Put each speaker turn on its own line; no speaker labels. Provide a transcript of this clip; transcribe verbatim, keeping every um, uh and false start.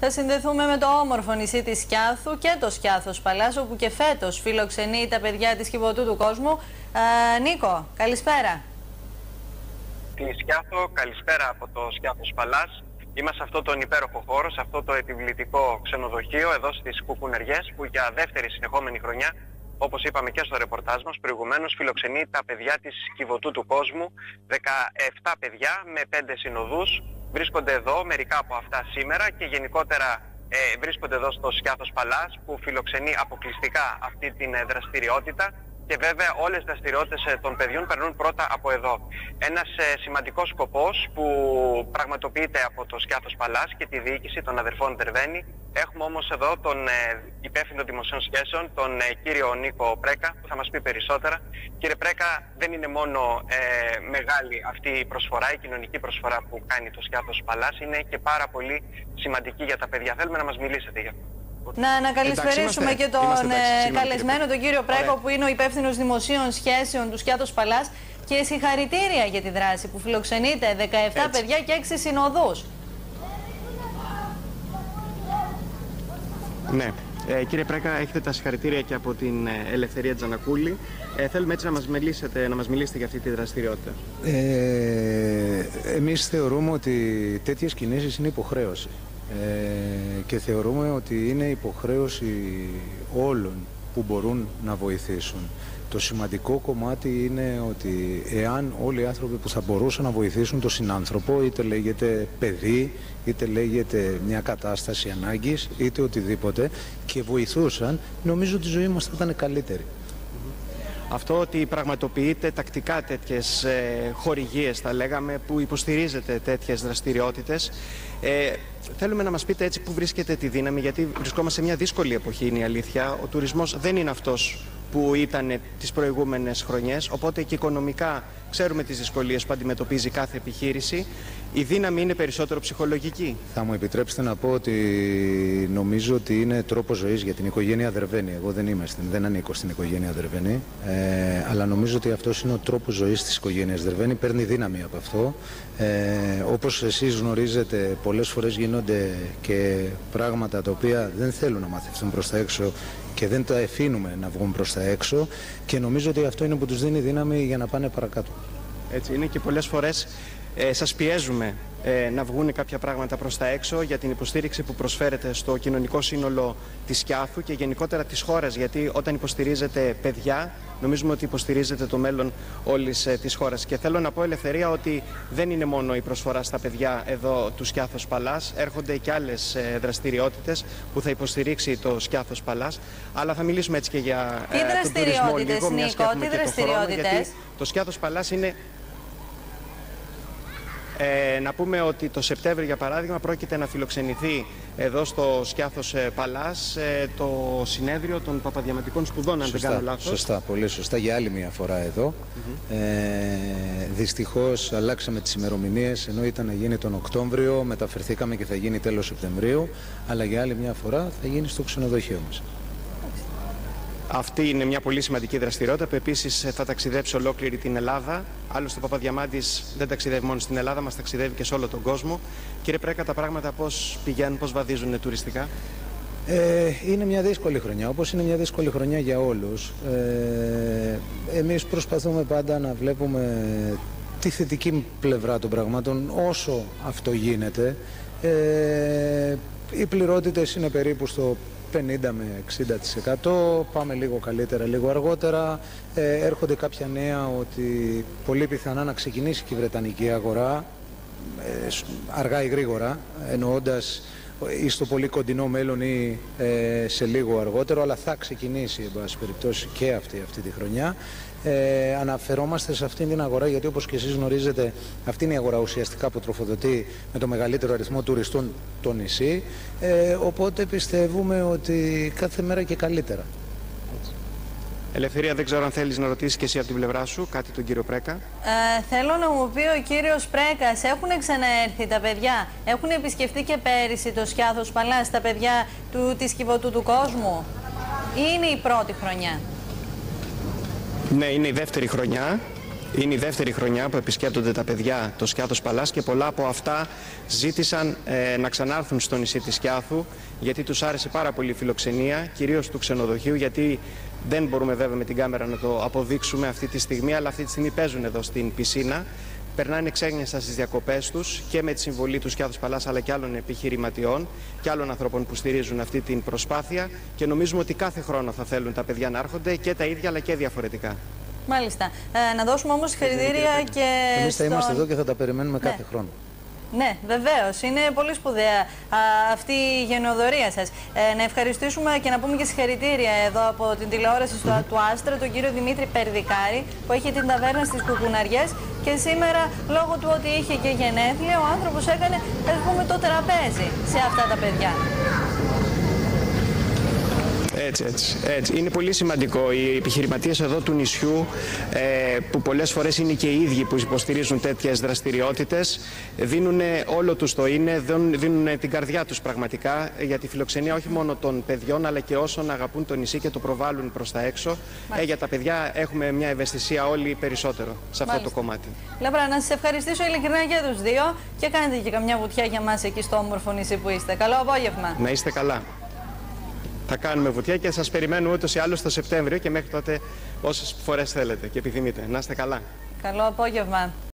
Θα συνδεθούμε με το όμορφο νησί της Σκιάθου και το Σκιάθος Παλάς, όπου και φέτος φιλοξενεί τα παιδιά της Κιβωτού του κόσμου. Ε, Νίκο, καλησπέρα.
Τη Σκιάθο, καλησπέρα από το Σκιάθος Παλάς. Είμαστε σε αυτό τον υπέροχο χώρο, σε αυτό το επιβλητικό ξενοδοχείο εδώ στις Κουκουνεριές, που για δεύτερη συνεχόμενη χρονιά, όπως είπαμε και στο ρεπορτάζ μας προηγουμένως, φιλοξενεί τα παιδιά της Κιβωτού του κόσμου. δεκαεπτά παιδιά με πέντε συνοδούς βρίσκονται εδώ, μερικά από αυτά σήμερα, και γενικότερα ε, βρίσκονται εδώ στο Σκιάθος Παλάς, που φιλοξενεί αποκλειστικά αυτή την ε, δραστηριότητα. Και βέβαια όλες οι δραστηριότητες των παιδιών περνούν πρώτα από εδώ. Ένας ε, σημαντικός σκοπός που πραγματοποιείται από το Σκιάθος Παλάς και τη διοίκηση των αδερφών Δερβένη. Έχουμε όμως εδώ τον ε, υπεύθυνο δημοσίων σχέσεων, τον ε, κύριο Νίκο Πρέκα, που θα μας πει περισσότερα. Κύριε Πρέκα, δεν είναι μόνο ε, μεγάλη αυτή η προσφορά, η κοινωνική προσφορά που κάνει το Σκιάθος Παλάς, είναι και πάρα πολύ σημαντική για τα παιδιά. Θέλουμε να μας μιλήσετε για αυτό.
Να, να καλησπερίσουμε και τον εντάξει, καλεσμένο, τον κύριο Πρέκο, Ωραία. που είναι ο υπεύθυνος δημοσίων σχέσεων του Σκιάθος Παλάς, και συγχαρητήρια για τη δράση που φιλοξενείτε δεκαεπτά Έτσι. παιδιά και έξι συνοδούς.
Ναι. Ε, κύριε Πρέκα, έχετε τα συγχαρητήρια και από την Ελευθερία Τζανακούλη. Ε, θέλουμε έτσι να μας μιλήσετε, να μας μιλήσετε για αυτή τη δραστηριότητα.
Ε, εμείς θεωρούμε ότι τέτοιες κινήσεις είναι υποχρέωση. Ε, και θεωρούμε ότι είναι υποχρέωση όλων που μπορούν να βοηθήσουν. Το σημαντικό κομμάτι είναι ότι εάν όλοι οι άνθρωποι που θα μπορούσαν να βοηθήσουν τον συνάνθρωπο, είτε λέγεται παιδί, είτε λέγεται μια κατάσταση ανάγκης, είτε οτιδήποτε, και βοηθούσαν, νομίζω ότι η ζωή μας θα ήταν καλύτερη.
Αυτό ότι πραγματοποιείτε τακτικά τέτοιες ε, χορηγίες, θα λέγαμε, που υποστηρίζετε τέτοιες δραστηριότητες, ε, θέλουμε να μας πείτε έτσι που βρίσκετε τη δύναμη, γιατί βρισκόμαστε σε μια δύσκολη εποχή, είναι η αλήθεια. Ο τουρισμός δεν είναι αυτός που ήταν τις προηγούμενες χρονιές, οπότε και οικονομικά ξέρουμε τις δυσκολίες που αντιμετωπίζει κάθε επιχείρηση. Η δύναμη είναι περισσότερο ψυχολογική.
Θα μου επιτρέψετε να πω ότι νομίζω ότι είναι τρόπος ζωής για την οικογένεια Δερβένη. Εγώ δεν είμαι, δεν ανήκω στην οικογένεια Δερβένη, ε, αλλά νομίζω ότι αυτός είναι ο τρόπος ζωής της οικογένειας Δερβένη. Παίρνει δύναμη από αυτό. Ε, όπως εσείς γνωρίζετε, πολλές φορές γίνονται και πράγματα τα οποία δεν θέλουν να μαθευτούν προς τα έξω και δεν τα αφήνουμε να βγουν προς τα έξω, και νομίζω ότι αυτό είναι που τους δίνει δύναμη για να πάνε παρακάτω.
Έτσι είναι, και πολλές φορές ε, σας πιέζουμε ε, να βγουν κάποια πράγματα προς τα έξω για την υποστήριξη που προσφέρετε στο κοινωνικό σύνολο της Σκιάθου και γενικότερα της χώρας, γιατί όταν υποστηρίζετε παιδιά, νομίζουμε ότι υποστηρίζετε το μέλλον όλης ε, της χώρας. Και θέλω να πω, Ελευθερία, ότι δεν είναι μόνο η προσφορά στα παιδιά εδώ του Σκιάθος Παλάς, έρχονται και άλλες ε, δραστηριότητες που θα υποστηρίξει το Σκιάθος Παλάς, αλλά θα μιλήσουμε έτσι και για
ε, τον τουρισμό λίγο, μιας και έχουμε
και το χρόνο, γιατί το Σκιάθος Παλάς είναι... Ε, να πούμε ότι το Σεπτέμβριο, για παράδειγμα, πρόκειται να φιλοξενηθεί εδώ στο Σκιάθος Παλάς ε, το συνέδριο των Παπαδιαμαντικών Σπουδών, αν
σωστά,
δεν κάνω λάθος.
Σωστά, πολύ σωστά, για άλλη μια φορά εδώ. Mm-hmm. ε, δυστυχώς αλλάξαμε τις ημερομηνίες, ενώ ήταν να γίνει τον Οκτώβριο, μεταφερθήκαμε και θα γίνει τέλος Σεπτεμβρίου, αλλά για άλλη μια φορά θα γίνει στο ξενοδοχείο μας.
Αυτή είναι μια πολύ σημαντική δραστηριότητα που επίσης θα ταξιδέψει ολόκληρη την Ελλάδα. Άλλωστε, ο Παπαδιαμάντης δεν ταξιδεύει μόνο στην Ελλάδα, μας ταξιδεύει και σε όλο τον κόσμο. Κύριε Πρέκα, τα πράγματα πώς πηγαίνουν, πώς βαδίζουν τουριστικά?
Ε, είναι μια δύσκολη χρονιά, όπως είναι μια δύσκολη χρονιά για όλους. Ε, εμείς προσπαθούμε πάντα να βλέπουμε τη θετική πλευρά των πραγμάτων όσο αυτό γίνεται. Ε, οι πληρότητες είναι περίπου στο πενήντα με εξήντα τοις εκατό, πάμε λίγο καλύτερα, λίγο αργότερα. Ε, έρχονται κάποια νέα ότι πολύ πιθανά να ξεκινήσει και η Βρετανική αγορά, ε, αργά ή γρήγορα, εννοώντας ή στο πολύ κοντινό μέλλον ή ε, σε λίγο αργότερο, αλλά θα ξεκινήσει, εν πάση περιπτώσει, και αυτή, αυτή τη χρονιά. Ε, αναφερόμαστε σε αυτήν την αγορά γιατί, όπως και εσείς γνωρίζετε, αυτή είναι η αγορά ουσιαστικά που τροφοδοτεί με το μεγαλύτερο αριθμό τουριστών το νησί, ε, οπότε πιστεύουμε ότι κάθε μέρα και καλύτερα.
Ελευθερία, δεν ξέρω αν θέλεις να ρωτήσεις και εσύ από την πλευρά σου κάτι τον κύριο Πρέκα.
Ε, θέλω να μου πει ο κύριος Πρέκας, έχουν ξαναέρθει τα παιδιά, έχουν επισκεφτεί και πέρυσι το Σκιάθος Παλάς τα παιδιά του, της Κιβωτού του κόσμου, ή είναι η πρώτη χρονιά?
Ναι, είναι η δεύτερη χρονιά. Είναι η δεύτερη χρονιά που επισκέπτονται τα παιδιά το Σκιάθος Παλάς και πολλά από αυτά ζήτησαν ε, να ξανάρθουν στο νησί της Σκιάθου, γιατί τους άρεσε πάρα πολύ η φιλοξενία, κυρίως του ξενοδοχείου, γιατί δεν μπορούμε βέβαια με την κάμερα να το αποδείξουμε αυτή τη στιγμή, αλλά αυτή τη στιγμή παίζουν εδώ στην πισίνα. Περνάνε ξέγνιαστα στις διακοπές τους και με τη συμβολή του Σκιάθος Παλάς, αλλά και άλλων επιχειρηματιών και άλλων ανθρώπων που στηρίζουν αυτή την προσπάθεια, και νομίζουμε ότι κάθε χρόνο θα θέλουν τα παιδιά να έρχονται, και τα ίδια αλλά και διαφορετικά.
Μάλιστα. Ε, να δώσουμε όμως συγχαρητήρια και.
Εμείς θα
στον...
είμαστε εδώ και θα τα περιμένουμε
ναι.
κάθε χρόνο.
Ναι, βεβαίως. Είναι πολύ σπουδαία α, αυτή η γενεοδορία σας. Ε, να ευχαριστήσουμε και να πούμε και συγχαρητήρια εδώ από την τηλεόραση στο, του Άστρα, τον κύριο Δημήτρη Περδικάρη, που έχει την ταβέρνα στις Κουκουναριές, και σήμερα, λόγω του ότι είχε και γενέθλια, ο άνθρωπος έκανε, ας πούμε, το τραπέζι σε αυτά τα παιδιά.
Έτσι, έτσι, έτσι. Είναι πολύ σημαντικό οι επιχειρηματίες εδώ του νησιού, ε, που πολλές φορές είναι και οι ίδιοι που υποστηρίζουν τέτοιες δραστηριότητες, δίνουν όλο τους το είναι, δίνουν την καρδιά τους πραγματικά για τη φιλοξενία όχι μόνο των παιδιών, αλλά και όσων αγαπούν το νησί και το προβάλλουν προς τα έξω. Ε, για τα παιδιά έχουμε μια ευαισθησία όλοι περισσότερο σε αυτό Μάλιστα. το κομμάτι.
Λάμπρα, να σας ευχαριστήσω ειλικρινά και τους δύο, και κάνετε και καμιά βουτιά για μας εκεί στο όμορφο νησί που είστε. Καλό απόγευμα.
Να είστε καλά. Θα κάνουμε βουτιά και σας περιμένουμε ούτως ή άλλως το Σεπτέμβριο, και μέχρι τότε όσες φορές θέλετε και επιθυμείτε. Να είστε καλά.
Καλό απόγευμα.